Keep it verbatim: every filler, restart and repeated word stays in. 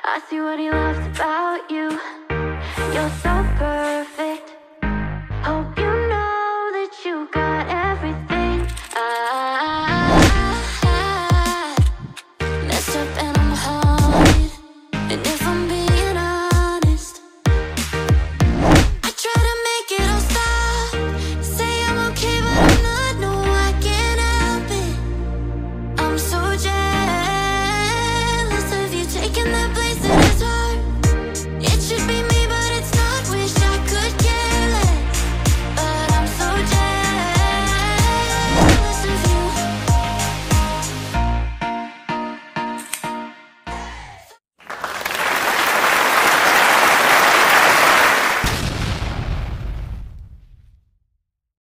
I see what he loves about you. You're so perfect.